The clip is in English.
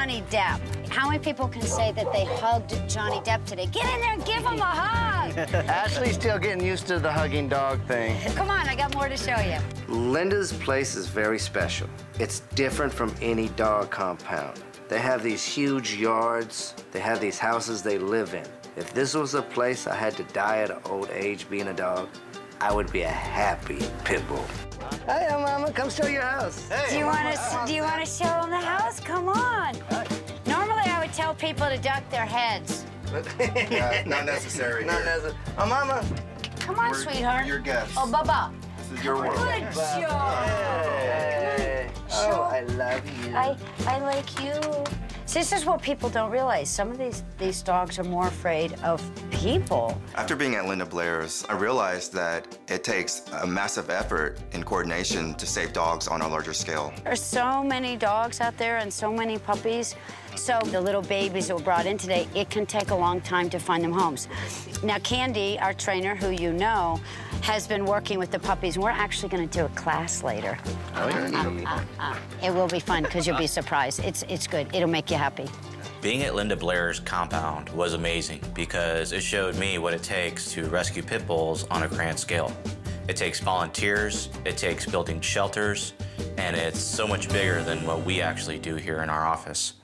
Johnny Depp. How many people can say that they hugged Johnny Depp today? Get in there and give him a hug. Ashley's still getting used to the hugging dog thing. Come on, I got more to show you. Linda's place is very special. It's different from any dog compound. They have these huge yards. They have these houses they live in. If this was a place I had to die at an old age being a dog, I would be a happy pit bull. Hey, Mama, come show your house. Hey, do you want to show them the house? Come on. Normally, I would tell people to duck their heads. Not necessary. Not necessary. Oh, Mama. Come on, sweetheart. Your guest. Oh, Bubba. This is your world. Good job. Hey. Oh, I love you. I like you. See, this is what people don't realize. Some of these dogs are more afraid of people. After being at Linda Blair's, I realized that it takes a massive effort and coordination to save dogs on a larger scale. There's so many dogs out there and so many puppies. So the little babies that were brought in today, it can take a long time to find them homes. Now, Candy, our trainer, who you know, has been working with the puppies. We're actually going to do a class later. It will be fun because you'll be surprised. It's good. It'll make you happy. Being at Linda Blair's compound was amazing because it showed me what it takes to rescue pit bulls on a grand scale. It takes volunteers, it takes building shelters, and it's so much bigger than what we actually do here in our office.